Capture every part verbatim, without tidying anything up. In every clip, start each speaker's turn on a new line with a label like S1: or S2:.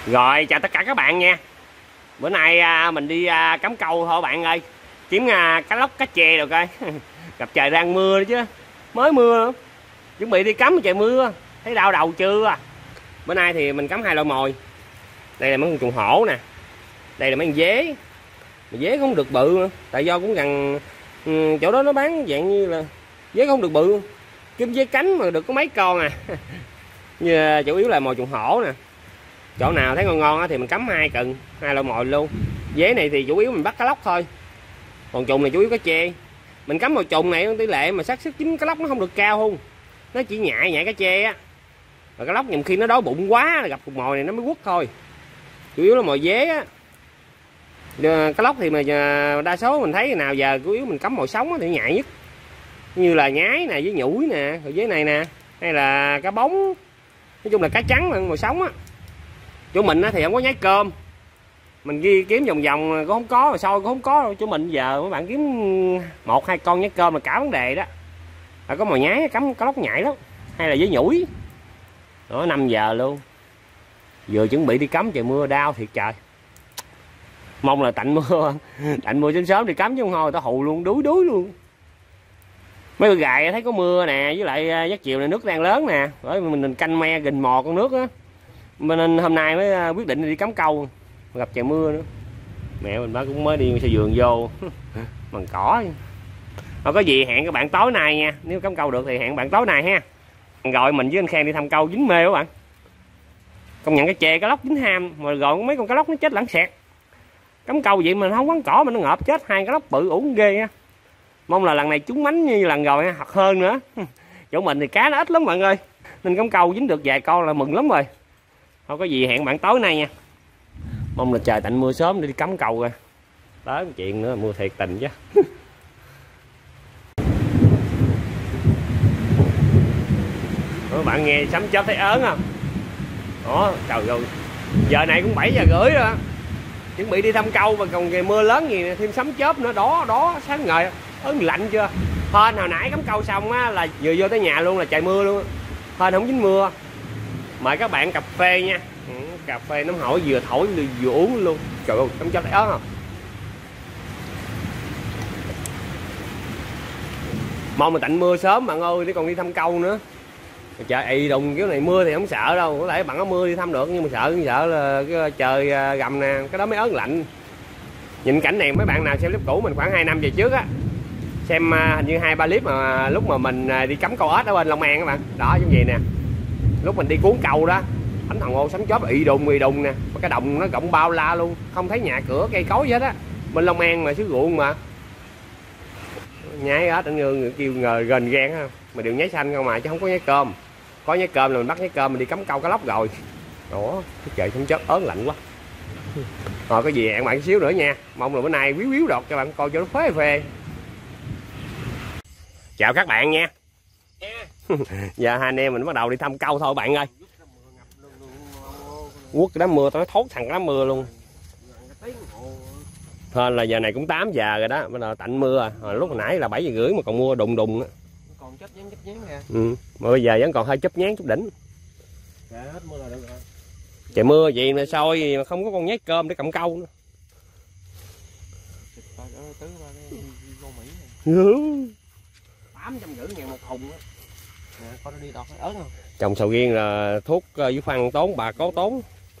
S1: Rồi chào tất cả các bạn nha. Bữa nay à, mình đi à, cắm câu thôi bạn ơi. Kiếm à, cá lóc cá chê được coi. Gặp trời đang mưa nữa chứ. Mới mưa nữa. Chuẩn bị đi cắm trời mưa. Thấy đau đầu chưa? Bữa nay thì mình cắm hai loại mồi. Đây là mấy con trùng hổ nè. Đây là mấy con dế. Mà dế không được bự nữa. Tại do cũng gần ừ, chỗ đó nó bán dạng như là dế không được bự. Kiếm dế cánh mà được có mấy con à. Như, chủ yếu là mồi trùng hổ nè. Chỗ nào thấy ngon ngon thì mình cắm hai cần, hai loại mồi luôn. Dế này thì chủ yếu mình bắt cá lóc thôi. Còn trùng này chủ yếu cá chê. Mình cắm mồi trùng này tỷ lệ mà xác suất chín cá lóc nó không được cao không. Nó chỉ nhại nhại cá chê á. Và cá lóc nhiều khi nó đói bụng quá là gặp cục mồi này nó mới quất thôi. Chủ yếu là mồi dế á. Cá lóc thì mà đa số mình thấy nào giờ chủ yếu mình cắm mồi sống thì nhại nhất. Như là nhái nè, với nhủi nè, rồi dế này nè, hay là cá bóng. Nói chung là cá trắng mà mồi sống á. Chỗ mình thì không có nhái cơm. Mình ghi kiếm vòng vòng cũng không có, rồi soi cũng không có đâu. Chỗ mình giờ các bạn kiếm một hai con nhái cơm là cả vấn đề đó. Phải có mồi nhái cắm cá lóc nhảy lắm. Hay là với nhủi. Đó năm giờ luôn. Vừa chuẩn bị đi cắm trời mưa đau thiệt trời. Mong là tạnh mưa. Tạnh mưa sớm sớm đi cắm chứ không thôi người ta hù luôn, đuối đuối luôn. Mấy con gài thấy có mưa nè, với lại giấc chiều này nước đang lớn nè. Bởi mình canh me gình mò con nước á. Nên hôm nay mới quyết định đi cắm câu. Gặp trời mưa nữa. Mẹ mình bác cũng mới đi xe vườn vô bằng cỏ. Thôi có gì hẹn các bạn tối nay nha. Nếu cắm câu được thì hẹn bạn tối nay ha. Gọi mình với anh Khen đi thăm câu dính mê các bạn. Công nhận cái chê cá lóc dính ham. Mà gọi mấy con cá lóc nó chết lãng xẹt. Cắm câu vậy mà nó không quán cỏ mà nó ngợp chết. Hai cá lóc bự ủng ghê á. Mong là lần này trúng mánh như lần rồi ha, hoặc hơn nữa. Chỗ mình thì cá nó ít lắm bạn ơi. Nên cắm câu dính được vài con là mừng lắm rồi. Thôi có gì hẹn bạn tối nay nha. Mong là trời tạnh mưa sớm để đi cắm cầu rồi. Tới một chuyện nữa mưa thiệt tình chứ. Các bạn nghe sấm chớp thấy ớn không? Đó trời ơi. Giờ này cũng bảy giờ rưỡi rồi. Chuẩn bị đi thăm câu mà còn mưa lớn gì thêm sấm chớp nữa. Đó đó sáng ngời ớn lạnh chưa. Hên hồi nãy cắm câu xong á là vừa vô tới nhà luôn là trời mưa luôn. Hên không dính mưa. Mời các bạn cà phê nha. Ừ, cà phê nóng hổi vừa thổi vừa uống luôn. Trời ơi sấm chớp thấy ớn không? Mong mà tạnh mưa sớm bạn ơi để còn đi thăm câu nữa. Trời ị đùng kiểu này mưa thì không sợ đâu, có lẽ bạn có mưa đi thăm được nhưng mà sợ sợ là cái trời gầm nè, cái đó mới ớn lạnh. Nhìn cảnh này mấy bạn nào xem clip cũ mình khoảng hai năm về trước á, xem hình như hai ba clip mà lúc mà mình đi cắm câu ếch ở bên Long An các bạn, đó giống vậy nè. Lúc mình đi cuốn câu đó, thánh thần ô sấm chớp ị đùng ị đùng nè, cái đồng nó rộng bao la luôn, không thấy nhà cửa cây cối gì hết á. Bên Long An mà xứ ruộng mà. Nhái ếch người kêu ngờ gền gan ha, mà đều nhái xanh không mà chứ không có nhái cơm. Có nhái cơm là mình bắt nhái cơm mình đi cắm câu cá lóc rồi. Đó, cái trời sấm chớp ớn lạnh quá. Rồi có gì hẹn bạn xíu nữa nha. Mong là bữa nay quýu quýu đọt cho bạn coi cho nó phê phê. Chào các bạn nha. Giờ hai anh em mình bắt đầu đi thăm câu thôi bạn ơi. Quất cái đám mưa tao nói thốt thằng cái đám mưa luôn. Hên là giờ này cũng tám giờ rồi đó, bắt đầu tạnh mưa rồi. Lúc hồi nãy là bảy giờ rưỡi mà còn mưa đùng đùng á.
S2: Còn chấp nhán chấp nhán nè.
S1: Ừ, mà bây giờ vẫn còn hơi chấp nhán chút đỉnh.
S2: Dạ, hết mưa là được rồi.
S1: Trời mưa vậy mà soi mà không có con nhái cơm để cầm câu nữa.
S2: tám trăm rưỡi ngàn một thùng á. Nè, coi nó đi đọt ớn không?
S1: Trồng sầu riêng là thuốc với phân tốn, bà có tốn.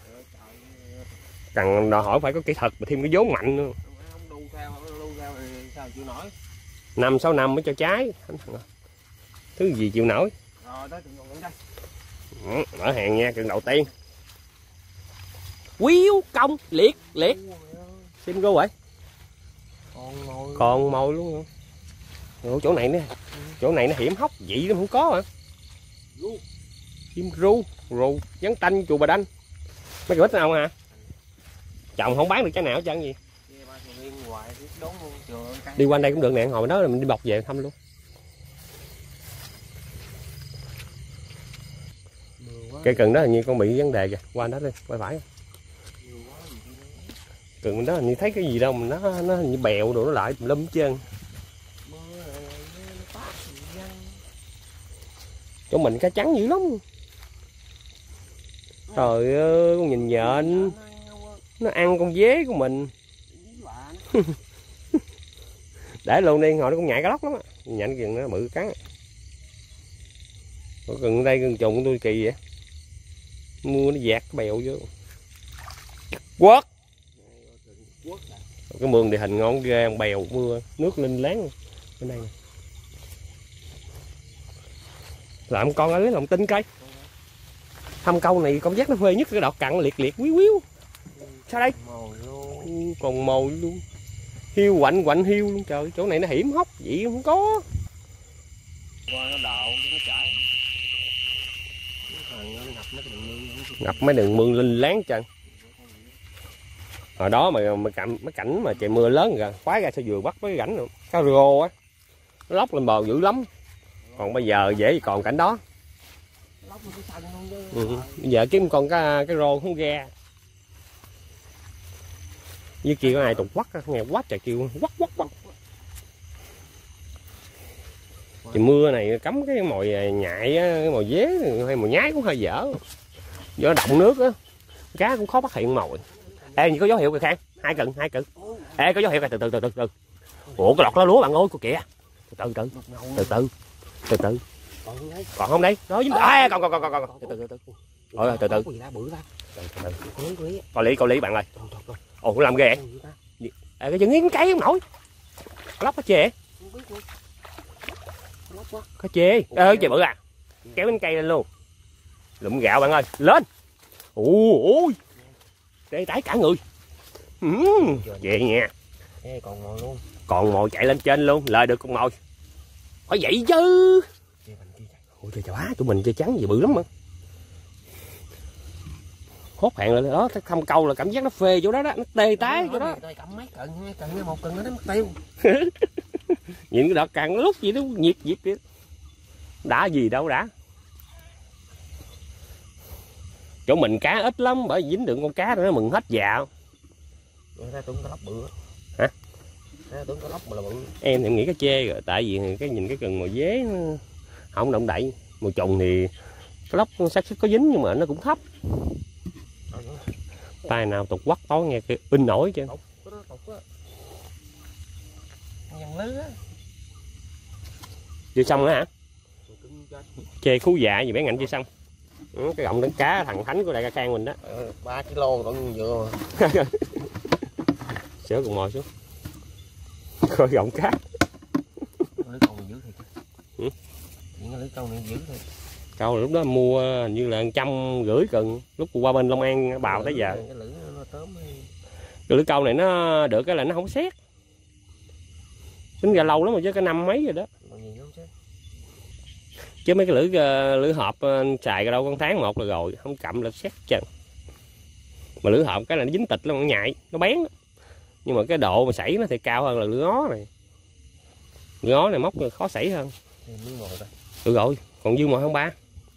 S1: Cần đòi hỏi phải có kỹ thuật mà thêm cái vốn mạnh nữa.
S2: Không đu cao, đu cao thì sao chịu nổi.
S1: Năm sáu năm mới cho trái. Thứ gì chịu nổi.
S2: Rồi tới từng đây.
S1: Ừ, mở hàng nha, cần đầu tiên. Quýu công liệt liệt. Xin cô vậy.
S2: Còn mồi.
S1: Còn mồi luôn. Ủa, chỗ này nè. Chỗ này nó hiểm hóc vậy nó không có hả? Chim ru, ru, dán tanh chùa Bà Đanh. Mấy cái bít nào hả? Chồng không bán được trái nào hết trơn gì. Đi quanh đây cũng được nè, hồi đó là mình đi bọc về thăm luôn. Cây cần đó hình như con bị vấn đề kìa, qua đó đi, quay phải. Cần đó hình như thấy cái gì đâu mà nó nó hình như bèo đồ nó lại tùm lum hết trơn. Chỗ mình cá trắng dữ lắm. Trời ơi, con nhìn nhện. Nó ăn con dế của mình. Để luôn đi, hồi nó cũng nhại cá lóc lắm á. Nhện gừng nó bự cắn. Có gừng đây, gừng trùng tôi kỳ vậy. Mua nó dạt cái bèo vô. Quất. Cái mương địa hình ngon ghê, con bèo mưa, nước linh láng bên đây nè. Làm con ấy lòng tin coi. Thăm câu này con giác nó phê nhất, cái đọt cặn liệt liệt quý quý. Sao đây? Còn mồi luôn. Hiu quạnh quạnh hiu luôn trời, chỗ này nó hiểm hóc vậy không có.
S2: Qua nó đậu nó chảy.
S1: Ngập mấy đường mương linh láng chân. Hồi đó mà mà cảnh mấy cảnh mà trời mưa lớn kìa, khoái ra sao vừa bắt mấy cái rảnh luôn. Cá rô á. Nó lóc lên bờ dữ lắm. Còn bây giờ dễ còn cảnh đó. Ừ. Bây giờ kiếm con cái cái rô không ra. Với kia có ai tục quắt nghe quá trời kêu quắt quắt quắt. Thì mưa này cấm cái mồi nhại á, cái mồi dế hay mồi nhái cũng hơi dở. Do động nước á, cá cũng khó phát hiện mồi. Ê, có dấu hiệu kìa Khang, hai cần, hai cần. Ê, có dấu hiệu kìa, từ từ từ từ từ. Ủa cái lọt lá lúa bạn ơi, cô kìa. Từ từ từ. Từ từ. Từ từ. Còn không đây? Đó dính. À, còn còn còn còn còn. Từ từ từ. Rồi từ từ. Coi lý, coi lý bạn ơi. Ồ, làm ghê vậy. Ê, cái chân nghiến cây không nổi. Lóc cá chê. Cá chê. Ê, chê bự à. Kéo bánh cây lên luôn. Lụm gạo bạn ơi, lên. Ôi. Đây tái cả người. Ừ, về nha.
S2: Ê, còn mồi luôn.
S1: Còn mồi chạy lên trên luôn, lời được con mồi. Phải vậy chứ. Ôi trời quá, tụi mình chơi trắng gì bự lắm mà. Hốt hạn lại đó, thăm câu là cảm giác nó phê chỗ đó đó, nó tê tái chỗ đó.
S2: Cầm mấy cận, hai cận, một cận nó mất tiêu.
S1: Nhìn cái đọt càng lúc gì nó nhiệt nhiệt vậy. Đã gì đâu đã. Chỗ mình cá ít lắm, bởi dính được con cá rồi nó mừng hết dạo.
S2: Ra tưởng cá lóc bự.
S1: Hả?
S2: Ra tưởng cá lóc mà là bự.
S1: Em em nghĩ cá chê rồi, tại vì cái nhìn cái cần mồi dế nó không động đậy. Mồi trùng thì cái lóc xác suất có dính nhưng mà nó cũng thấp. Tay nào tục quắt tối nghe cái in nổi chứ. Chưa xong nữa hả? Chê khú dạ gì bé ngạnh chưa xong. Ừ, cái gọng đánh cá thằng Thánh của đại ca Khang mình đó.
S2: ba ki lô còn vừa
S1: mà. Sửa cùng mồi xuống. Coi gọng cá.
S2: Lưới câu này dữ thiệt. Ừ? Những lưới câu này dữ thiệt.
S1: Câu lúc đó mua hình như là một trăm rưỡi cần, lúc qua bên Long An bào tới giờ.
S2: Cái lưỡi nó tóm.
S1: Cái lưỡi câu này nó được cái là nó không xét. Tính ra lâu lắm rồi chứ, cái năm mấy rồi đó. Chứ mấy cái lưỡi lưỡi hộp xài ra đâu con tháng một là rồi, không cầm là xét chân. Mà lưỡi hộp cái là nó dính tịch lắm, nó nhạy, nó bén. Nhưng mà cái độ mà sảy nó thì cao hơn là lưỡi ngó này. Lưỡi ngó này móc khó sảy hơn. Ừ rồi, còn dư mồi không ba?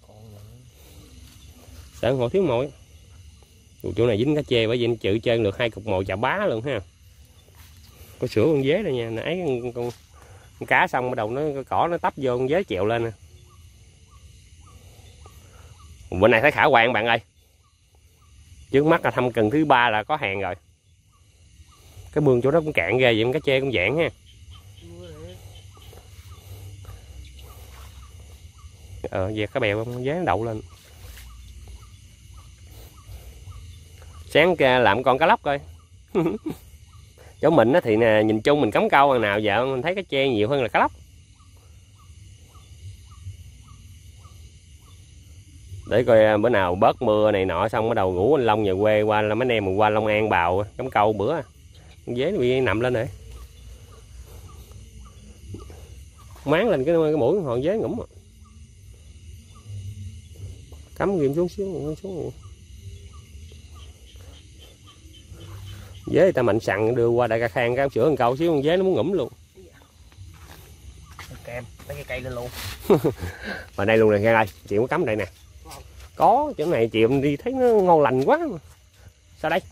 S1: Sợ hồi thiếu mồi. Chỗ này dính cá chê bởi vì anh chịu chơi được hai cục mồi chà bá luôn ha. Có sữa con dế đây nha, nãy con, con, con cá xong bắt đầu nó cỏ nó tấp vô con dế chèo lên nè. Bữa nay thấy khả quan bạn ơi. Trước mắt là thăm cần thứ ba là có hàng rồi. Cái mương chỗ đó cũng cạn ghê vậy, cá chê cũng dạng ha. Ờ về cái bèo con dế đậu lên. Sáng làm con cá lóc coi. Chỗ mình thì nè, nhìn chung mình cắm câu nào giờ mình thấy cá chê nhiều hơn là cá lóc. Để coi bữa nào bớt mưa này nọ xong bắt đầu ngủ anh Long về quê qua là mấy anh em mình qua Long An bào cắm câu bữa. Con dế nó bị nằm lên rồi. Máng lên cái, cái mũi hòn dế ngủm. Cắm ghim xuống xíu xuống. Dế người ta mạnh sẵn đưa qua đại ca Khang cái sữa một câu xíu con dế nó muốn ngủm luôn.
S2: Kèm lấy cái cây lên luôn.
S1: Mà đây luôn nè Khang ơi, chị có cắm đây nè. Có, chỗ này chị đi thấy nó ngon lành quá mà. Sao đây?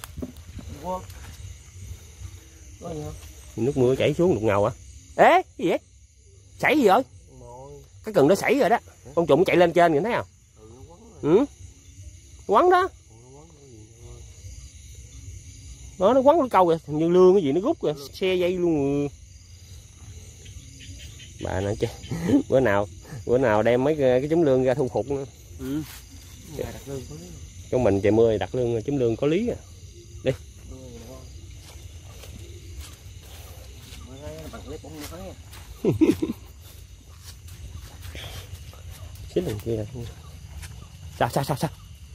S1: Nước mưa chảy xuống đục ngầu à? Ê, cái gì vậy? Sảy gì rồi? Cái cần nó sảy rồi đó. Con trùng chạy lên trên nhìn thấy không? Ừ. Quắn đó. Đó nó quắn cái câu kìa, như lương cái gì nó rút kìa, xe dây luôn. Bà nói chứ bữa nào bữa nào đem mấy cái, cái trúng lương ra thu phục nữa.
S2: Ừ. Đặt lương có lý.
S1: Cho mình trời mưa đặt lương trúng lương có lý à. Đi. Xích đằng kia. Sao sao sao sao?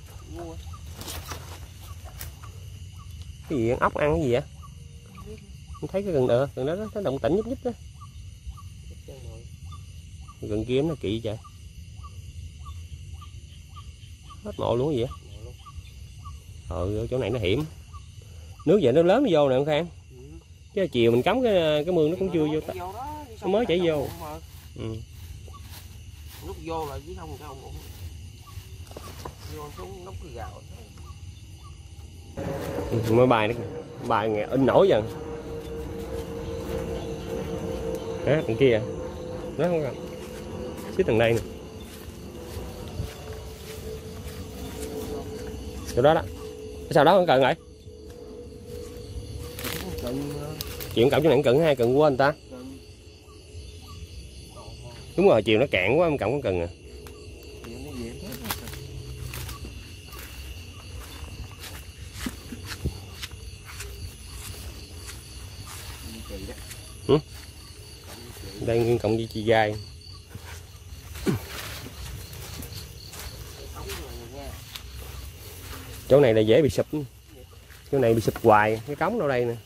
S1: Cái gì ốc ăn cái gì vậy? Không thấy cái gần ờ gần đó nó động tĩnh nhúc nhúc đó. Gần kia nó kỵ trời. Hết mộ luôn cái gì vậy? Ờ chỗ này nó hiểm. Nước vậy nó lớn nó vô nè không Khang? Chứ chiều mình cắm cái cái mương nó cũng chưa vô. Nó mới chảy vô. Ừ.
S2: Lúc vô là chứ không sao không. Vô xuống nóc cái gạo.
S1: Mới bài nó bài nghe in nổi dần. Đó, đằng kia nó không cần xích thằng đây nè, chỗ đó đó sao đó không cần vậy? Chuyện cầm chỗ này cần hai cần của anh ta. Đúng rồi chiều nó cạn quá em cầm có cần à. Ừ? Đây nguyên cộng với chi dai. Chỗ này là dễ bị sụp. Chỗ này bị sụp hoài, cái cống đâu đây nè.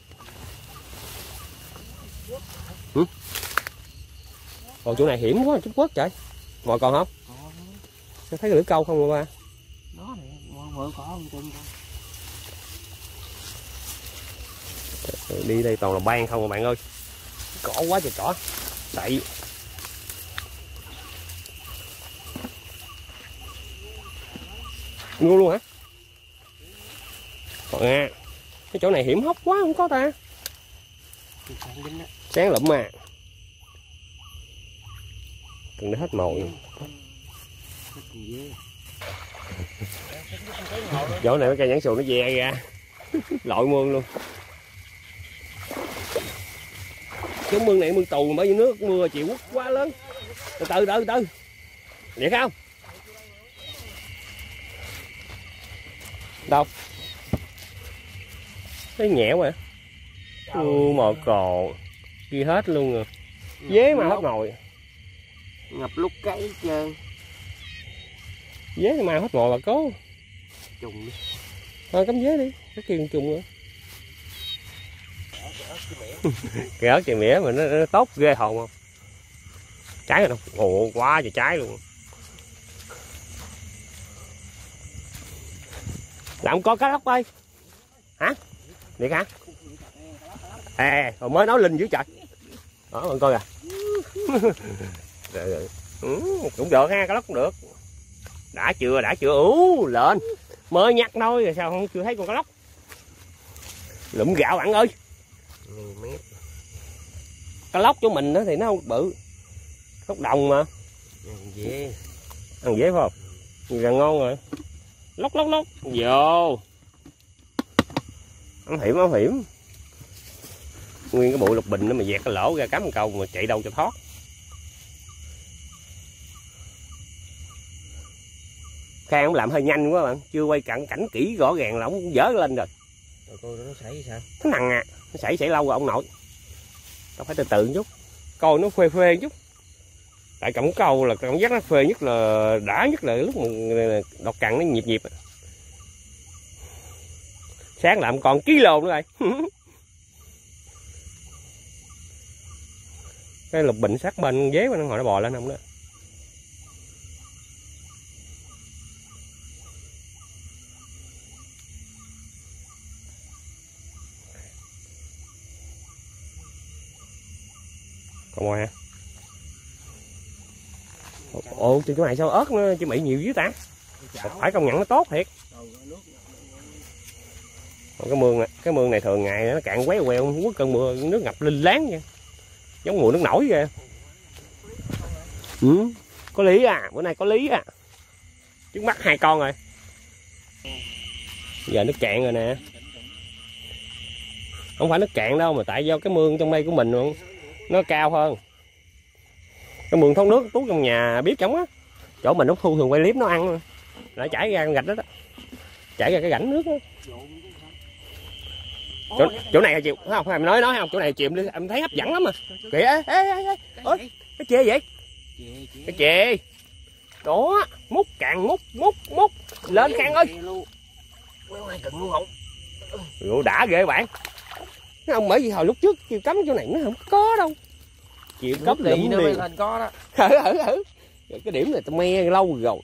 S1: Ừ? Còn chỗ này hiểm quá, Trung Quốc trời. Ngồi còn không? Tôi thấy lưỡi câu không rồi ba.
S2: Đó này, ngồi có không tin
S1: đâu. Đi đây toàn là ban không rồi bạn ơi. Cỏ quá trời cỏ. Đậy. Ngu luôn hả? Còn à, cái chỗ này hiểm hóc quá không có ta. Sáng lụm mà. Cần để hết mồi. Chỗ này mấy cây nhãn xù nó ve ra. Lội mương luôn. Cái mương này mương tù bởi vì nước mưa chịu quất quá lớn. Từ từ từ từ. Vậy không? Đâu? Thấy nhẽo rồi. U mò cò. Ghi hết luôn rồi. Dế mà hết ngồi.
S2: Ngập lúc cái trơn.
S1: Dế mà hết ngồi bà cố.
S2: Trùng đi.
S1: Thôi cắm dế đi. Cái kia trùng nữa. Cái ớt chè mía mà nó, nó tốt ghê hồn không? Trái rồi đâu? Ồ quá trời trái luôn. Làm có cá lóc ơi. Hả? Điệt hả? Ê, ê, rồi mới nói linh dữ trời. Đó bạn coi kìa. Rồi, rồi. Ừ, cũng được ha, cá lóc cũng được. Đã chưa, đã chưa. Ú, lên. Mới nhắc nói rồi sao không chưa thấy con cá lóc. Lụm gạo bạn ơi. Cá lóc của mình đó thì nó không bự. Lóc đồng mà.
S2: Ăn dế.
S1: Ăn dế phải không? Nhìn là ngon rồi. Lóc lóc lóc. Vô. Ám hiểm ám hiểm. Nguyên cái bụi lục bình đó mà dẹt cái lỗ ra cắm một câu mà chạy đâu cho thoát. Khang cũng làm hơi nhanh quá bạn, chưa quay cận cảnh kỹ rõ ràng là ông cũng dở lên rồi.
S2: Rồi coi nó xảy sao?
S1: Nó nặng à, nó xảy xảy lâu rồi ông nội. Tao phải từ từ một chút, coi nó phê phê chút. Tại cọng câu là cảm giác nó phê nhất là đã nhất là lúc mà đọt cằn nó nhịp nhịp. Sáng làm còn ký lô nữa rồi. Cái lục bình sát bên dế nó ngồi nó bò lên không đó. Còn ngoài hả? Ồ, trên cái này sao ớt nó chứ mị nhiều dữ ta. Phải công nhận nó tốt thiệt. Còn cái mương này, cái mương này thường ngày nó cạn quéo queo, không có cơn mưa nước ngập linh láng vậy. Giống mùa nước nổi kìa. Ừ, có lý à, bữa nay có lý à. Trước mắt hai con rồi. Giờ nước cạn rồi nè. Không phải nước cạn đâu mà tại do cái mương trong đây của mình nó cao hơn. Cái mương thoát nước tuốt trong nhà bếp trống á. Chỗ mình út thu thường quay clip nó ăn. Lại chảy ra con gạch đó, đó. Chảy ra cái rãnh nước đó. Chỗ, chỗ này là chịu không? Em nói nói không? Chỗ này chịu em thấy hấp dẫn lắm mà. Kìa ê ê ê. Ôi, cái chê vậy? Cái chê. Đó, múc càng múc múc múc lên Khang ơi. Ủa đã ghê bạn. Nó không bởi vì hồi lúc trước kêu cấm chỗ này nó không có đâu. Chịu cấm
S2: đi nó mới lên có đó.
S1: Ừ ừ ừ. Cái điểm này tao me lâu rồi.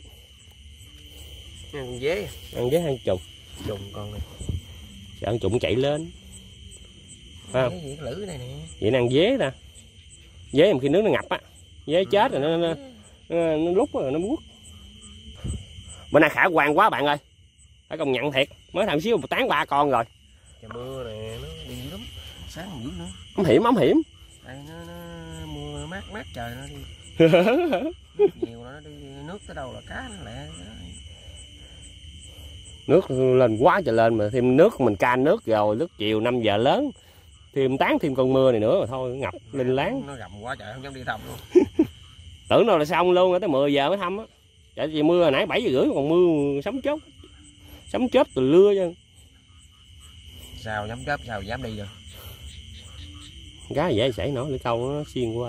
S2: Ăn dế.
S1: Ăn dế ăn trùng.
S2: Trùng con này.
S1: Sợ ăn trùng chạy lên. Phải không?
S2: Cái lưỡi này nè.
S1: Vậy nó ăn dế nè. Dế khi nước nó ngập á. Dế chết rồi nó nó, nó, nó rút rồi nó quất. Bữa nay khả quan quá bạn ơi. Phải công nhận thiệt. Mới thằng xíu một tán ba con rồi.
S2: Trời mưa nè nó đi lắm. Sáng dữ nữa.
S1: Ấm hiểm ấm hiểm.
S2: Đây nó, nó mưa mát mát trời nó đi. Nước nhiều nó đi nước tới đâu là cá nó lẹ.
S1: Nước lên quá trời lên mà thêm nước mình can nước rồi lúc chiều năm giờ lớn thêm tán thêm con mưa này nữa rồi thôi ngập linh láng.
S2: Nó gầm quá trời không dám đi thăm luôn.
S1: Tưởng đâu là xong luôn rồi tới mười giờ mới thăm á. Tại vì mưa hồi nãy bảy giờ rưỡi còn mưa sấm chớp. Sấm chớp từ lưa chứ.
S2: Sao dám chớp sao dám đi rồi.
S1: Cá dễ xảy nổi lưỡi câu nó xiên qua.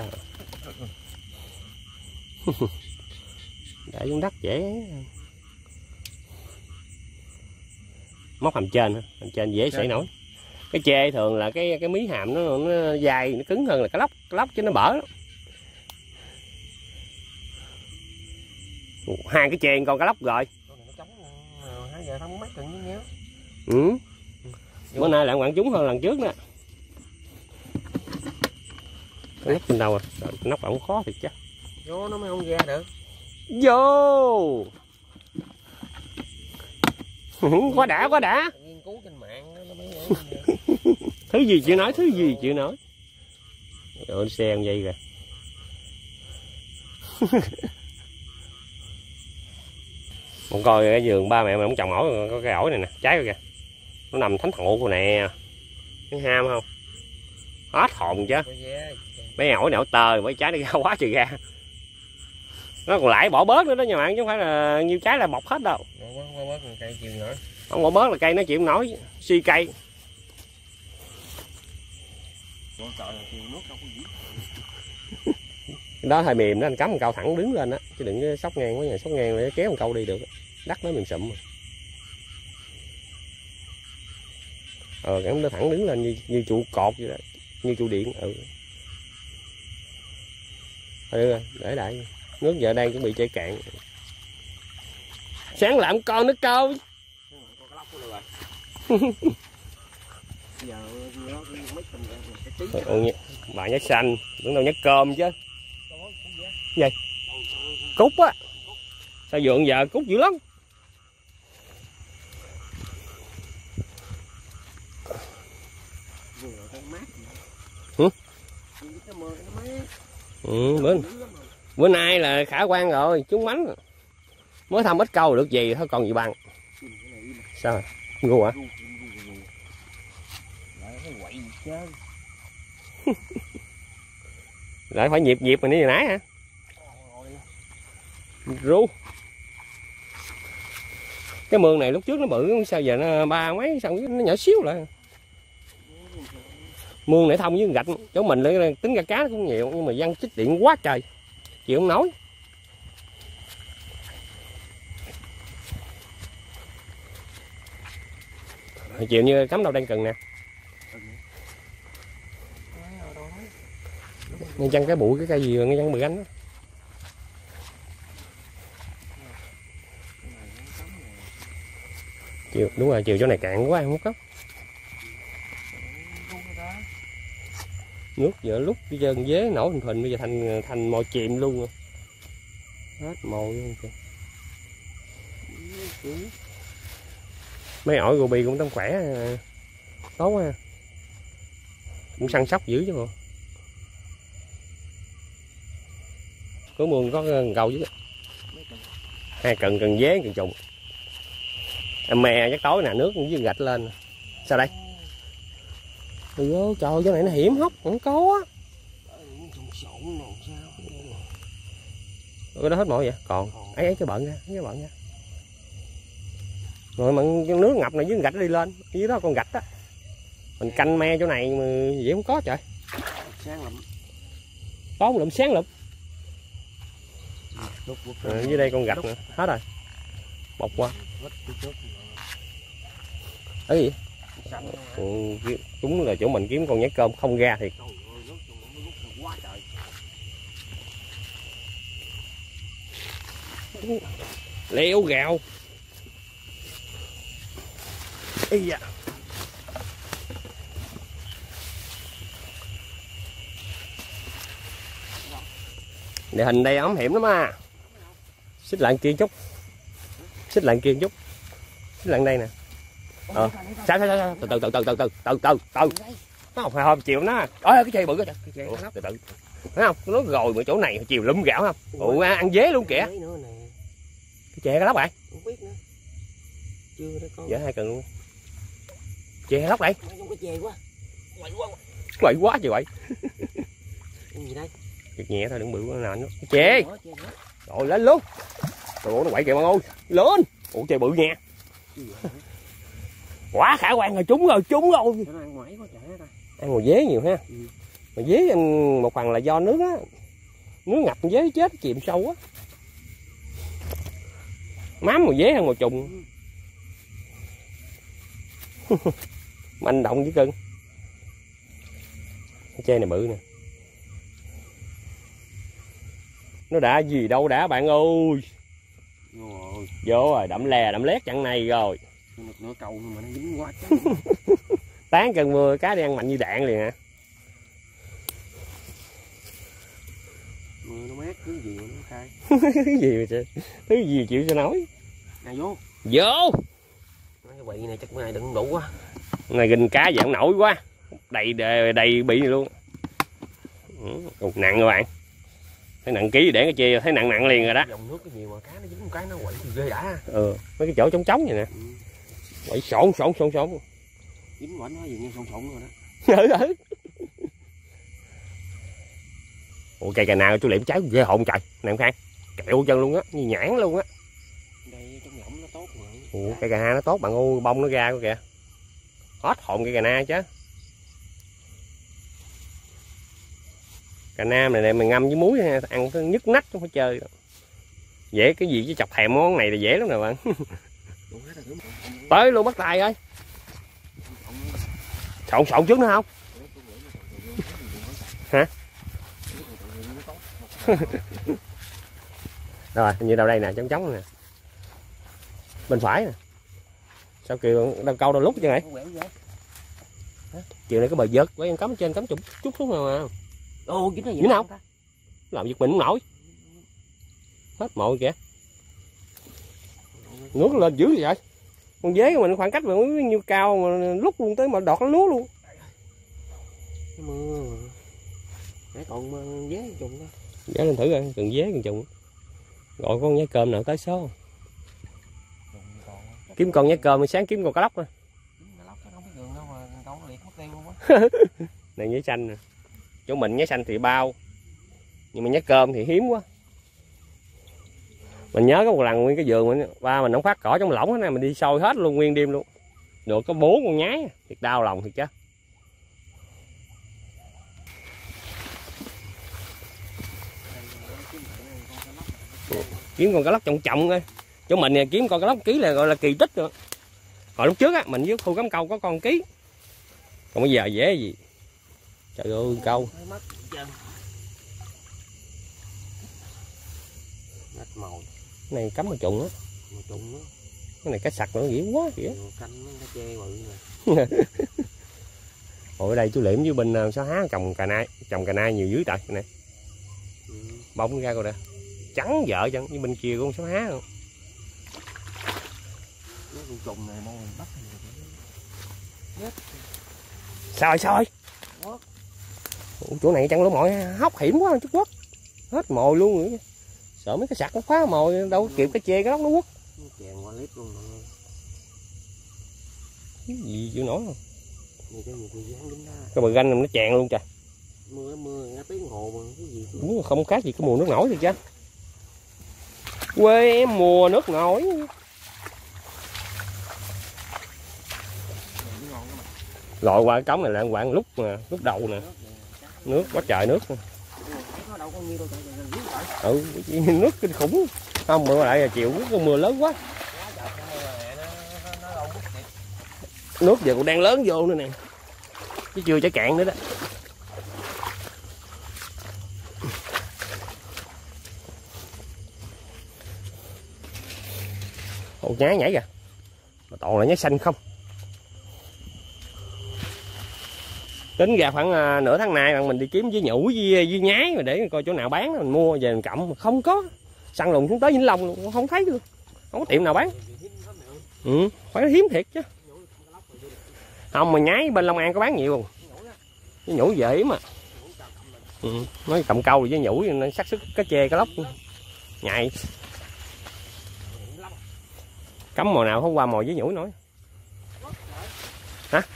S1: Để xuống đất dễ. Móc hàm trên, hàm trên dễ xảy nổi. Cái chê thường là cái cái mí hàm nó nó dai nó cứng hơn là cái lóc, cái lóc chứ nó bở. Hai cái chê con cá lóc rồi. Ừ. Bữa nay lại quảng trúng hơn lần trước nè. Cái nóc trên đâu à? Nóc ổng khó thiệt chứ.
S2: Vô nó mới không ra được.
S1: Vô. Quá đã quá đã.
S2: Nghiên cứu trên mạng nó mới
S1: Thứ gì chịu nói, thứ gì chịu nói. Rồi xe con dây rồi. Một coi cái vườn ba mẹ mình không trồng ổi, có cái ổi này nè, trái rồi kìa. Nó nằm thánh thụ của nè. Cái ham không? Hết hồn chứ. Mấy ổi này ổi tơ, mấy trái này ra quá trời ra. Nó còn lại bỏ bớt nữa đó nha bạn, chứ không phải là nhiêu trái là bọc hết đâu.
S2: Bỏ bớt cây chịu nổi.
S1: Không bỏ bớt là cây nó chịu không nổi, suy cây. Đó hơi mềm đó, anh cắm một câu thẳng đứng lên á, chứ đừng có sóc ngang quá nhà, sóc ngang để kéo một câu đi được. Đất nó mềm sụm mà. Ờ cắm nó thẳng đứng lên như, như trụ cột vậy đó, như trụ điện. Ừ. Thôi được rồi, để đại. Nước giờ đang chuẩn bị chảy cạn. Sáng làm con nước câu. Ừ, bà nhát xanh, tưởng đâu nhát cơm chứ. Gì? Cút á. Sao vườn giờ cút dữ lắm. Hử? Ừ, bữa, bữa nay là khả quan rồi, trúng mánh. Mới thăm ít câu được gì thôi còn gì bằng. Sao rồi? Ngu hả? Lại phải nhịp nhịp mình đi hồi nãy hả? Ru. Cái mương này lúc trước nó bự, sao giờ nó ba mấy, sao nó nhỏ xíu lại. Mương này thông với gạch, chỗ mình lại tính ra cá nó cũng nhiều, nhưng mà dân chích điện quá trời, chịu không nói. Chiều như cắm đâu đang cần nè. Ngay chân cái bụi cái cây gì ngay chân mười gánh đó. Chiều đúng rồi, chiều chỗ này cạn quá không có. Nước giờ lúc bây giờ dế nổi hình hình bây giờ thành thành mồi chìm luôn rồi. Hết mồi luôn kìa. Mấy ổi ruby cũng tấm khỏe tốt quá. Cũng săn sóc dữ chứ bộ. Có mương có gầu chứ. Hai cần cần dế cần trùng. Em me chắc tối nè, nước với gạch lên. Sao đây? Ôi trời, chỗ này nó hiểm hóc, không có á. Cái đó hết mọi vậy? Còn ấy ấy cái bận ra, cái bận ra. Rồi mà nước ngập này với gạch đi lên, dưới đó con gạch á. Mình canh me chỗ này mà vậy không có trời.
S2: Sáng lắm.
S1: Có một lụm sáng lụm. À, dưới đây con gạch nữa, hết rồi. Bọc qua. Cái gì? Ừ, chúng là chỗ mình kiếm con nhái cơm không ra thiệt. Leo gạo. Ây da. Địa hình đây ấm hiểm lắm à. Xích lại kia chút. Xích lại kia chút. Xích lại đây nè. Ờ. Sao sao sao từ từ từ từ từ từ từ từ từ. Nó không phải hôm chiều nó. Ơi cái chày bự cái trời. Từ từ. Thấy không? Nó rồi mà chỗ này chiều lúm gạo không? Ủa ăn dế luôn kìa. Cái chè cái lóc vậy?
S2: Không biết nữa. Chưa đó con.
S1: Dạ hai cần luôn. Chè lóc đây.
S2: Cái chè quá. Quậy quá.
S1: Quậy quá trời quậy.
S2: Cái gì đây?
S1: Việc nhẹ thôi đừng bự quá nè. Cái chè. Rồi lên luôn. Trời ơi nó quậy kìa bạn ơi. Lên. Ủa chè bự nha. Quá khả quan rồi, trúng rồi, trúng rồi.
S2: Ăn ngoài quá trời ta.
S1: Ăn ngồi dế nhiều ha. Ừ. Mà dế một phần là do nước á. Nước ngập dế chết chìm sâu á. Mám mồi dế hơn mồi trùng. Manh động với cưng. Cái chê này bự nè. Nó đã gì đâu đã bạn ơi.
S2: Rồi.
S1: Vô rồi, đậm lè đậm lét chặng này rồi.
S2: Được nửa cầu mà nó dính quá chứ.
S1: Tán cơn mưa cá đi ăn mạnh như đạn liền hả?
S2: Mưa nó mát thứ gì mà nó khai.
S1: Cái gì mà chứ? Thứ gì chịu cho nói.
S2: Nè vô.
S1: Vô.
S2: Cái quậy này chắc bữa nay đừng đủ quá.
S1: Này gình cá dạng nổi quá. Đầy đầy, đầy bị này luôn. Ừ, nặng các bạn. Thấy nặng ký để cái chê thấy nặng nặng liền rồi đó.
S2: Dòng nước cái nhiều mà cá nó dính một cái nó quậy thì ghê đã.
S1: Ừ, mấy cái chỗ trống trống vậy nè. Ừ. Quậy sộn sộn sộn sộn.
S2: Dính quạnh nó dường như sộn sộn rồi đó.
S1: Ừ ừ. Ủa cây cà nào chú liệm trái ghê hồn trời. Nè em Khang. Kẹo chân luôn á, như nhãn luôn á.
S2: Đây trong nhộng nó tốt mà.
S1: Ủa cây cà na nó tốt bạn ơi, bông nó ra kìa. Hết hồn cây cà na chứ. Cà na này, này mình ngâm với muối ăn nó nhức nách không phải chơi. Dễ cái gì chứ chọc thèm món này là dễ lắm nè bạn. Tới luôn bắt tay ơi. Sộn sộn trước nữa không? Hả? Rồi như đâu đây nè, trống trống nè. Bên phải nè. Sao kêu đâu câu đâu lúc chứ này? Chiều này có bờ vợt với em cắm trên cắm chút chút xuống nào mà.
S2: Ồ dính
S1: dính không? Làm giật mình không nổi. Hết mồi kìa. Nước lên dữ vậy. Con dế của mình khoảng cách mà nhiêu cao mà lúc luôn tới mà đọt nó lúa luôn.
S2: Cái mưa nãy còn dế trùng đó.
S1: Dế lên thử coi, cần dế cần trùng. Gọi con nhái cơm nào tới số. Kiếm con nhái cơm, sáng kiếm con cá lóc nè. Này nhái xanh nè. Chỗ mình nhái xanh thì bao. Nhưng mà nhái cơm thì hiếm quá. Mình nhớ có một lần nguyên cái vườn mình ba mình không phát cỏ trong lỏng này mình đi sôi hết luôn nguyên đêm luôn. Được có bốn con nhái, thiệt đau lòng thiệt chứ. Kiếm con cá lóc trọng trọng coi. Chỗ mình nè kiếm con cá lóc ký là gọi là kỳ tích rồi. Hồi lúc trước á mình với khu cắm câu có con ký. Còn bây giờ dễ gì. Trời ơi câu.
S2: Màu.
S1: Cái này cắm một trùng á.
S2: Một trùng á.
S1: Cái này cá sặc nó dễ quá kìa.
S2: Canh nó chê bự rồi.
S1: Ôi ở đây chú Liễm với bên Sáu Há trồng cà na, trồng cà na nhiều dưới trời này. Ừ. Bông ra coi nè. Trắng vợ chẳng như bên kia con Sáu Há không.
S2: Cái con trùng này mong mình bắt thì
S1: sao rồi sao rồi? Ủa, chỗ này chẳng lỗ mồi hóc hiểm quá chút quất. Hết mồi luôn nữa. Sợ mấy cái sặc nó phá mồi đâu kịp cái chê cái lóc nó quất.
S2: Chèn qua clip luôn.
S1: Cái gì chịu nổi không? Cái bờ ganh nó tràn luôn trời.
S2: Mưa mưa nghe tiếng hồ mà cái gì cũng...
S1: Đúng là không khác gì cái mùa nước nổi thì chứ. Quê em mùa nước nổi. Lội qua cái cống này là quãng lúc mà lúc đầu nè. Nước quá trời nước. Ừ, nước kinh khủng. Không mưa lại là chiều con mưa lớn quá. Nước giờ còn đang lớn vô nữa nè. Chứ chưa chảy cạn nữa đó. Hồ nhái nhảy kìa. Mà toàn là nhái xanh không. Tính ra khoảng uh, nửa tháng nay bạn mình đi kiếm với nhũ với, với nhái mà để coi chỗ nào bán mình mua về mình cặm mà không có. Săn lùng xuống tới Vĩnh Long luôn, không thấy luôn. Không có tiệm nào bán. Ừ, phải hiếm thiệt chứ. Không mà nhái bên Long An có bán nhiều không? Với nhũ dễ mà. Ừ, nói cầm câu với nhũ nó sắc sức cá chê cá lóc nhạy. Cắm mồi nào không qua mồi với nhũ nổi. Hả?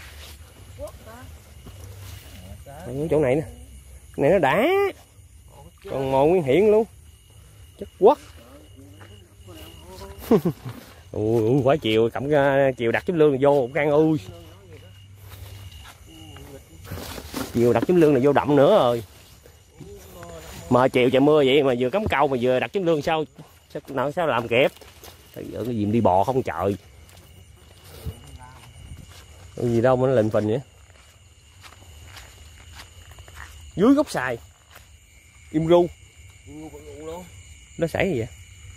S1: Ừ, chỗ này nè. Cái này nó đã. Còn mồi nguyên hiện luôn. Chất quất. Ui, quá chiều cầm chiều đặt chấm lương là vô một căn ui. Chiều đặt chấm lương là vô đậm nữa rồi. Mà chiều trời mưa vậy mà vừa cắm câu mà vừa đặt chấm lương sao sao, sao làm kịp. Cái gì đi bò không trời. Cái gì đâu mà nó lình phình vậy. Dưới gốc xài. Im ru. Nó xảy gì vậy?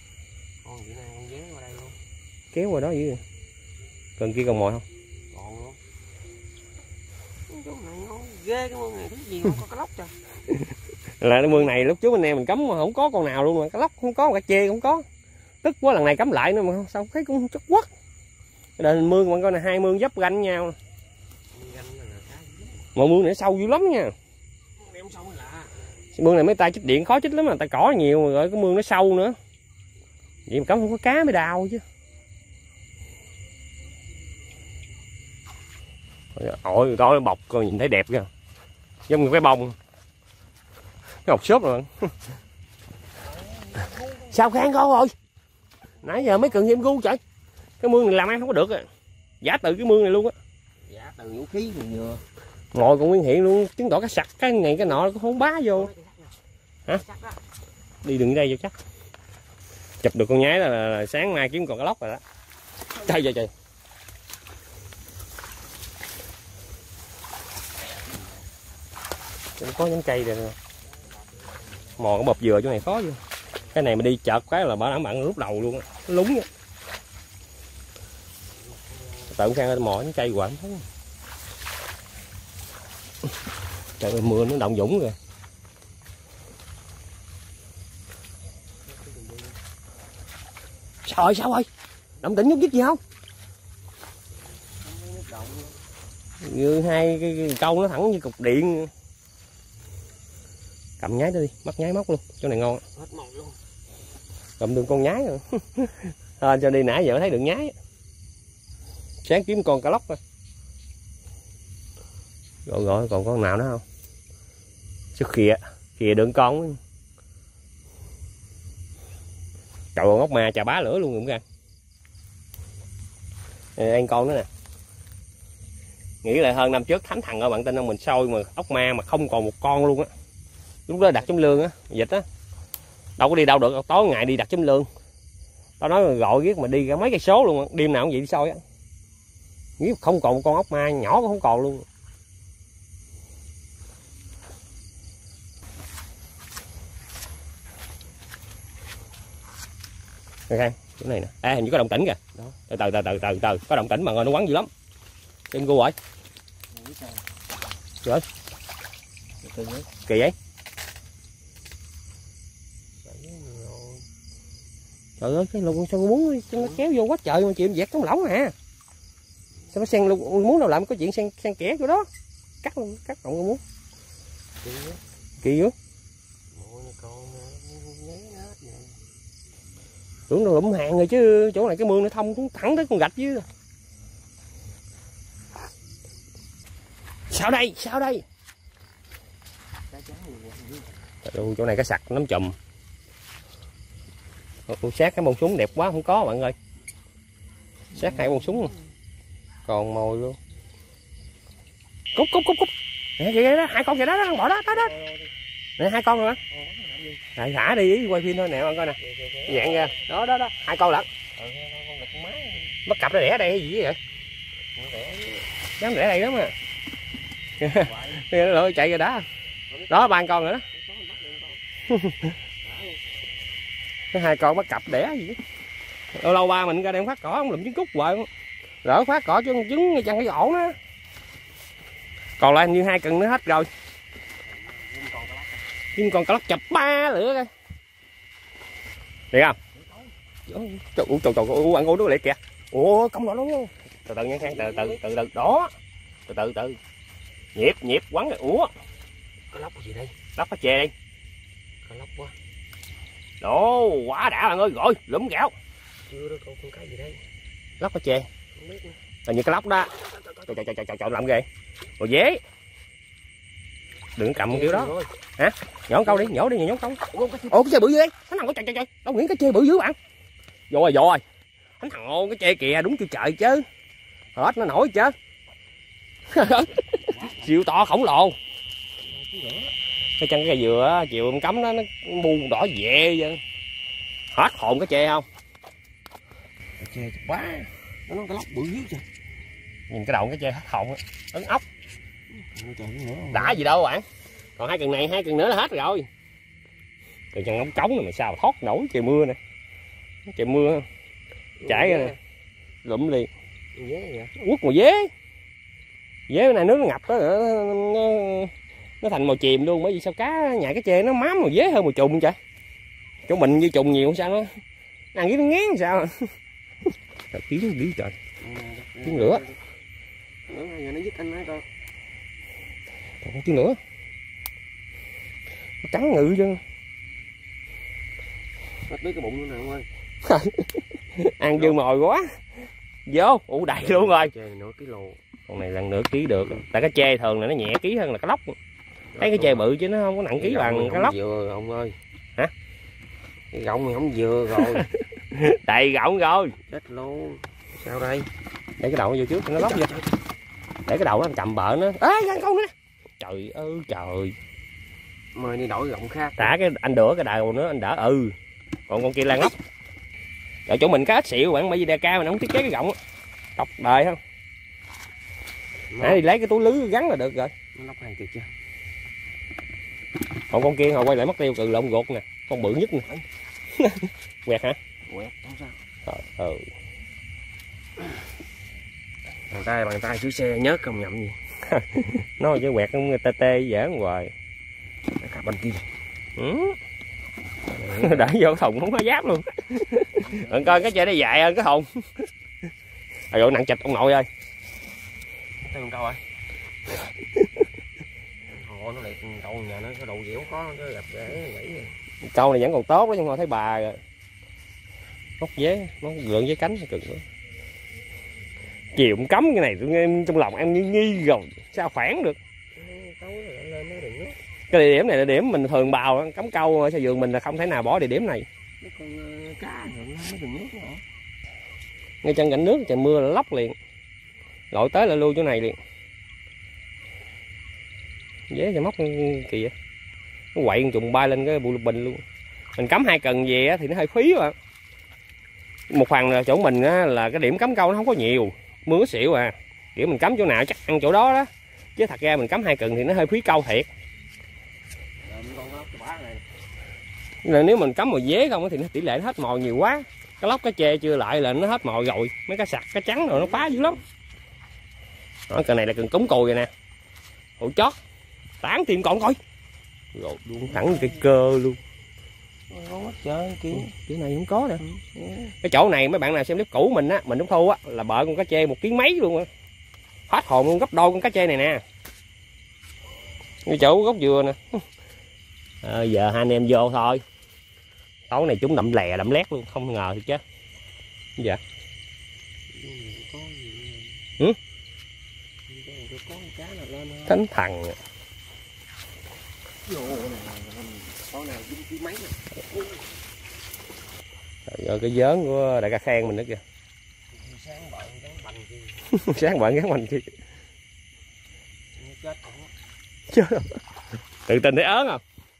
S1: Kéo qua đó vậy. Cần kia còn mồi không?
S2: Còn luôn. Chỗ này nó ghê cái mương này cái gì không có cá lóc trời.
S1: Là cái mương này lúc trước anh em mình cấm mà không có con nào luôn mà cá lóc không có, cá chê không có. Tức quá lần này cấm lại nữa mà sao thấy cũng chất quất. Cái đền mương bạn coi này hai mương giáp ganh nhau. Mà mương này sâu dữ lắm nha. Mương này mấy tay chích điện khó chích lắm mà tay cỏ nhiều rồi cái mương nó sâu nữa. Vậy mà cấm không có cá mới đau chứ. Ôi coi bọc coi nhìn thấy đẹp kìa. Giống như cái bông. Cái hộp xốp rồi. Sao khang con rồi. Nãy giờ mấy cần thêm gu trời. Cái mương này làm ăn không có được à. Giả từ cái mương này luôn á.
S2: Giả từ vũ khí thì vừa.
S1: Ngồi còn nguyên hiện luôn, chứng tỏ cái sặc cái này cái nọ cũng không bá vô. Hả? Đi đừng đây vô chắc. Chụp được con nhái là, là, là sáng mai kiếm còn cá lóc rồi đó. Trời trời trời. Có nhánh cây rồi. Mò cái bọc dừa chỗ này khó vô. Cái này mà đi chợt cái là bảo đảm bạn lúc đầu luôn á, lúng á. Tự sang mò nhánh cây hoài không thấy. Trời ơi mưa nó động dũng rồi. Trời sao ơi? Động tĩnh nhúc nhích gì không? Như hai cái, cái câu nó thẳng như cục điện. Cầm nhái đó đi, bắt nhái móc luôn, chỗ này ngon. Cầm đường con nhái rồi. Thôi cho đi nãy giờ thấy đường nhái. Sáng kiếm con cá lóc thôi. Gọi gọi còn con nào nữa không? Chứ khìa, khìa đựng con. Trời ơi, ốc ma chà bá lửa luôn rồi kìa. Ăn con nữa nè. Nghĩ lại hơn năm trước thánh thần ở bạn tin không, mình sôi mà ốc ma mà không còn một con luôn á. Lúc đó đặt chấm lương á, dịch á. Đâu có đi đâu được, tối ngày đi đặt chấm lương. Tao nói gọi giết mà đi cả mấy cây số luôn á, đêm nào cũng vậy đi sôi á. Nghĩ không còn một con ốc ma nhỏ cũng không còn luôn. Ok, chỗ này nè. À hình như có động tĩnh kìa. Đó. Từ từ từ từ từ từ, có động tĩnh mà ngồi nó quắn dữ lắm. Trên gu rồi. Rồi. Kỳ vậy? Trời ơi, cái lùng sao muốn nó kéo vô quá trời mà chịu dẹt cái lỏng à. Sao nó sen lùng muốn đâu làm có chuyện sen sen kẻ chỗ đó. Cắt luôn, cắt động muốn. Kỳ dữ. Tưởng đâu lụm hàng rồi chứ chỗ này cái mương nó thông cũng thẳng tới con gạch chứ. Sao đây? Sao đây? Ủa, chỗ này cái sặc nắm chùm. Ủa, sát cái bông súng đẹp quá không có bạn ơi. Sát hai bông súng còn mồi luôn. Cút cút cút cút. Nè kìa đó, hai con kìa đó, đó bỏ đó đó đó. Nè hai con rồi. Rồi thả đi quay phim thôi nè bạn coi nè. Dạng ra. Đó đó đó, hai con lận. Bắt cặp nó đẻ ở đây hay gì vậy? Dám đẻ đây lắm à. Nó chạy ra đó. Đó ba con nữa đó. Cái hai con bắt cặp đẻ gì đó. Lâu lâu ba mình ra đem phát cỏ không lụm trứng cút hoài. Lỡ phát cỏ chứ trứng ngay chăng cái ổ đó. Còn lại như hai cần nữa hết rồi. Nhưng còn cá lóc chập ba lửa coi. Được không? Trời ơi, trời trời ơi, ăn cô đứa liệt kìa. Ủa, cong đó luôn. Từ từ nha Khang, từ từ từ từ đó. Từ từ từ. Nhịp nhịp quắn rồi. Ủa.
S2: Cá lóc gì đây?
S1: Lóc cá chê đi.
S2: Cá lóc quá.
S1: Đồ, quá đã bạn ơi, rồi, lúm gạo.
S2: Chưa đó con, con cái gì đây?
S1: Lóc cá chê.
S2: Không biết nữa.
S1: Là như cái lóc đó. Trời trời trời trời trời làm ghê. Rồi dế. Đừng cầm kiểu đó. Rồi. Hả? Nhổ câu đi, nhổ đi, nhổ câu. Ủa cái chê bự dữ đây. Hắn thằng có trời trời trời. Đâu nghĩ cái chê bự dữ bạn. Rồi rồi. Hắn thằng ô cái chê kìa, đúng kiểu trời chứ. Hết nó nổi chứ. Siêu to khổng lồ. Cái chân cái dừa chiều em cấm nó nó bu đỏ về vậy. Hết hồn cái chê không?
S2: Cái chê quá. Nó nói cái lóc bự dữ trời.
S1: Nhìn cái đầu cái chê hết hồn á. Ấn ốc.
S2: Nữa
S1: Đã gì đâu bạn. Còn hai cần này, hai cần nữa là hết rồi. Từ chân ống cống này mà sao thoát nổi trời mưa nè. Trời mưa chảy ra nè. Lụm liền. Quất mà dế. Dế này nước nó ngập đó, nó, nó, nó thành màu chìm luôn. Bởi vì sao cá nhà cái chê nó mám màu dế hơn màu trùng trời. Chỗ mình như trùng nhiều sao nó ăn với nó ngán sao. Trời, tiếng đi trời. Tiếng lửa.
S2: Nữa giờ nó dứt anh nói coi.
S1: Còn tiếng nữa. Nó cắn ngự chứ.
S2: Hết biết cái bụng nữa nè ông ơi.
S1: Ăn dư mồi quá. Vô, ủ đầy luôn rồi.
S2: Chê nửa ký lô.
S1: Con này lần nửa ký được. Tại cái chê thường là nó nhẹ ký hơn là cái lóc. Thấy cái chê bự chứ nó không có nặng ký bằng cái lóc.
S2: Vừa ông ơi.
S1: Hả?
S2: Cái gọng này không vừa rồi.
S1: Đầy gọng rồi.
S2: Chết luôn. Sao đây?
S1: Để cái đầu nó vô trước cho nó lóc vô. Để cái đầu nó cầm bợ nó. Ê ăn con nữa. Trời ơi trời.
S2: Mời đi đổi gọng khác.
S1: Thả cái anh đỡ cái đầu nữa anh đỡ ừ. Còn con kia lan lóc. Ở chỗ mình cá ít xịu bạn bởi vì đè cao mình không thiết kế cái gọng. Tóc đời không. Nãy đi lấy cái túi lưới gắn là được rồi.
S2: Nó lóc này kìa chưa?
S1: Còn con kia hồi quay lại mất tiêu cừ lộn gột nè. Con bự nhất nè. Quẹt hả?
S2: Quẹt không sao.
S1: Trời ơi.
S2: Bàn tay bàn tay dưới xe nhớt không nhậm gì.
S1: Nó chứ quẹt nó tê tê giỡn hoài.
S2: Cả bên kia.
S1: Ừ. Để vô thùng không có giáp luôn. Bạn coi cái chơi nó dài hơn cái thùng. Rồi nặng chịch ông nội ơi.
S2: Thấy con câu ơi. Hồ nó liệt câu nhà nó cái độ dẻo có cái gặp rễ gãy.
S1: Câu này vẫn còn tốt đó nhưng mà thấy bà rồi. Móc dế, nó gượng với cánh cực quá. Chiều cũng cấm cái này tôi nghe trong lòng em nghi nghi rồi, sao phản được. Cái địa điểm này là điểm mình thường bào cắm câu ở sau vườn mình là không thể nào bỏ địa điểm này. Ngay chân cạnh nước trời mưa là lóc liền. Lội tới là lưu chỗ này liền. Dế thì móc kìa. Nó quậy trùng bay lên cái bụi bình luôn. Mình cắm hai cần về thì nó hơi phí mà. Một phần là chỗ mình là cái điểm cắm câu nó không có nhiều. Mưa xỉu à. Kiểu mình cắm chỗ nào chắc ăn chỗ đó đó. Chứ thật ra mình cắm hai cần thì nó hơi phí câu thiệt. Là nếu mình cắm mồi dế không thì nó tỷ lệ nó hết mồi nhiều quá. Cái lóc cái chê chưa lại là nó hết mồi rồi. Mấy cái sặc cái trắng rồi nó phá dữ lắm. Đó, cần này là cần cúng cùi rồi nè. Hổ chót. Tán tìm còn coi. Rồi luôn thẳng cái cơ luôn.
S2: Trời kìa.
S1: Chỗ này không có nè. Cái chỗ này mấy bạn nào xem clip cũ mình á, mình đúng thu á là bợ con cá chê một ký mấy luôn á. Hết hồn luôn, gấp đôi con cá chê này nè. Cái chỗ gốc dừa nè. À, giờ hai anh em vô thôi. Tối này chúng đậm lè đậm lét luôn, không ngờ thì chứ. Dạ. Ừ?
S2: có cá nào lên không?
S1: Thánh thần.
S2: Vô nè, con nào dính cái máy nè.
S1: Rồi cái vớn của đại ca Khen mình nữa kìa.
S2: Sáng bận gắn bành kia.
S1: Sáng bận gắn bành kia.
S2: Chết cũng.
S1: Chết rồi. Tự tin thấy ớn không?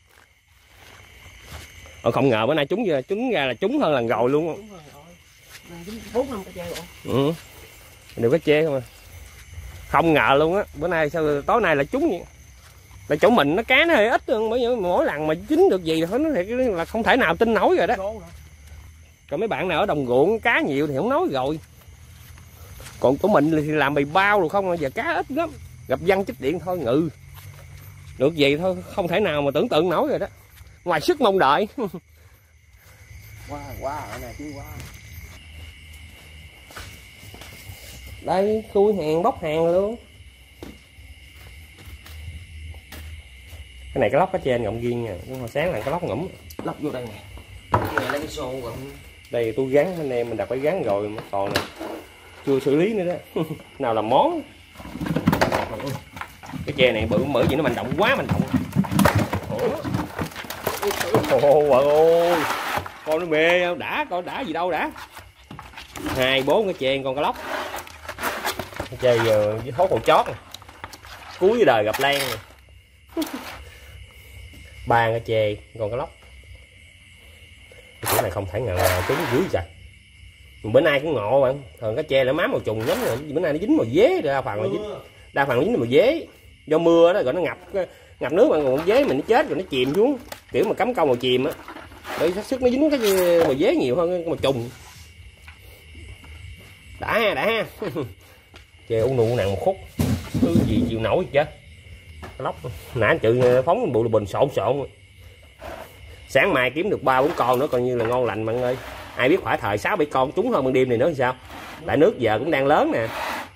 S1: Ờ, không ngờ bữa nay trúng ra, trúng ra là trúng hơn lần rồi luôn không?
S2: bốn năm cái chơi rồi.
S1: Ừ. Đều có chê không à. Không ngờ luôn á, bữa nay sao tối nay là trúng vậy? Là chỗ mình nó cá nó hơi ít hơn, bởi vì mỗi lần mà dính được gì thì nó thiệt là không thể nào tin nổi rồi đó. Còn mấy bạn nào ở đồng ruộng cá nhiều thì không nói rồi. Còn của mình thì làm bì bao rồi không, giờ cá ít lắm. Gặp văn chích điện thôi ngự. Được gì thôi, không thể nào mà tưởng tượng nổi rồi đó. Ngoài sức mong đợi.
S2: Quá quá ở này chứ quá.
S1: Đây, khui hàng bóc hàng luôn. Cái này cái lóc ở trên ngậm riêng nha, hồi sáng là cái lóc ngủm.
S2: Lóc vô đây nè. Cái này lấy cái xô rồi.
S1: Đây tôi gắn anh em mình đặt phải gắn rồi mà còn này chưa xử lý nữa đó. Nào là món. Cái tre này bự mở gì nó mạnh động quá mạnh động. Ôi ôi, con nó mê đã, con đã gì đâu đã. Hai bốn cái tre con cá lóc. Cái tre giờ với thốt còn chót này. Cuối đời gặp Lan này. Ba cái tre con cá lóc. Cái này không thể ngờ nào trúng dưới trời. Bữa nay cũng ngộ bạn, thường cái tre lại mám màu trùng giống rồi, bữa nay nó dính màu dế, đa phần là dính, đa phần là dính màu dế. Do mưa đó rồi nó ngập ngập nước mà còn dế mình nó chết rồi nó chìm xuống, kiểu mà cắm câu màu chìm á. Để xác sức nó dính cái màu dế nhiều hơn màu trùng. Đã ha, đã ha. Chè u nụ nặng một khúc. Thứ gì chịu nổi chứ. Lóc nãy chữ phóng bụi bình sộn sộn. Sáng mai kiếm được ba bốn con nữa coi như là ngon lành bạn ơi. Ai biết phải thời sáu bảy con trúng hơn ban đêm này nữa thì sao? Tại nước giờ cũng đang lớn nè.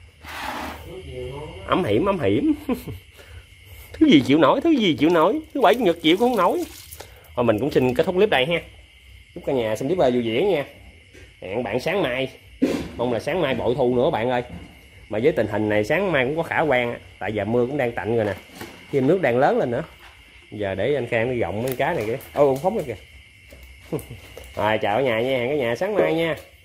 S1: Ấm hiểm ấm hiểm. Thứ gì chịu nổi, thứ gì chịu nổi. Thứ bảy chủ nhật chịu cũng không nổi. Thôi mình cũng xin kết thúc clip đây ha. Chúc cả nhà xem clip vui vẻ nha. Hẹn bạn sáng mai. Mong là sáng mai bội thu nữa bạn ơi. Mà với tình hình này sáng mai cũng có khả quan. Tại giờ mưa cũng đang tạnh rồi nè. Thêm nước đang lớn lên nữa. Giờ để anh Khang đi gọng mấy cá này kìa. Ô phóng rồi kìa. Rồi chào cả nhà nha, hẹn cả nhà sáng mai nha.